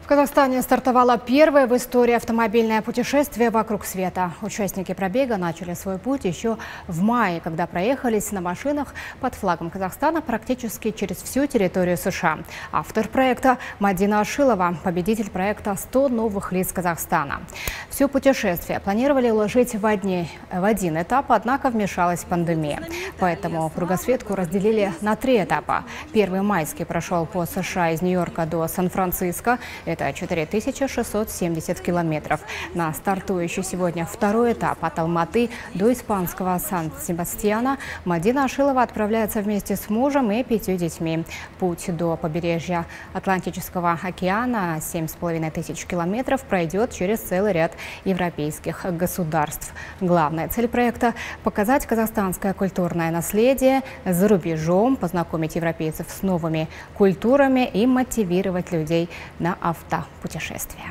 Казахстане стартовало первое в истории автомобильное путешествие вокруг света. Участники пробега начали свой путь еще в мае, когда проехались на машинах под флагом Казахстана практически через всю территорию США. Автор проекта Мадина Ашилова, победитель проекта «100 новых лиц Казахстана». Все путешествие планировали уложить в один этап, однако вмешалась пандемия. Поэтому кругосветку разделили на 3 этапа. Первый майский прошел по США из Нью-Йорка до Сан-Франциско. Это 4670 километров. На стартующий сегодня второй этап от Алматы до испанского Сан-Себастьяна Мадина Ашилова отправляется вместе с мужем и 5 детьми. Путь до побережья Атлантического океана 7500 километров пройдет через целый ряд европейских государств. Главная цель проекта – показать казахстанское культурное наследие за рубежом, познакомить европейцев с новыми культурами и мотивировать людей на автопутешествия.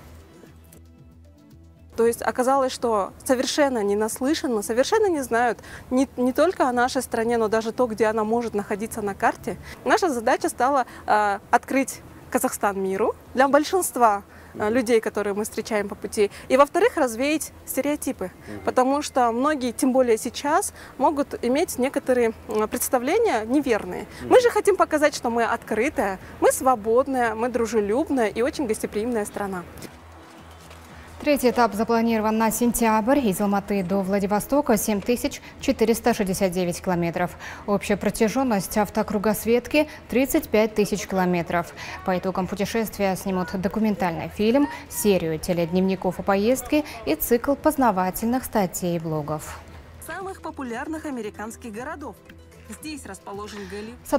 То есть оказалось, что совершенно не наслышаны, совершенно не знают не только о нашей стране, но даже то, где она может находиться на карте. Наша задача стала открыть Казахстан миру для большинства людей, которые мы встречаем по пути. И, во-вторых, развеять стереотипы. Потому что многие, тем более сейчас, могут иметь некоторые представления неверные. Мы же хотим показать, что мы открытая, мы свободная, мы дружелюбная и очень гостеприимная страна. Третий этап запланирован на сентябрь. Из Алматы до Владивостока 7469 километров. Общая протяженность автокругосветки 35 тысяч километров. По итогам путешествия снимут документальный фильм, серию теледневников о поездке и цикл познавательных статей и блогов. Самых популярных американских городов. Здесь расположен Голливуд.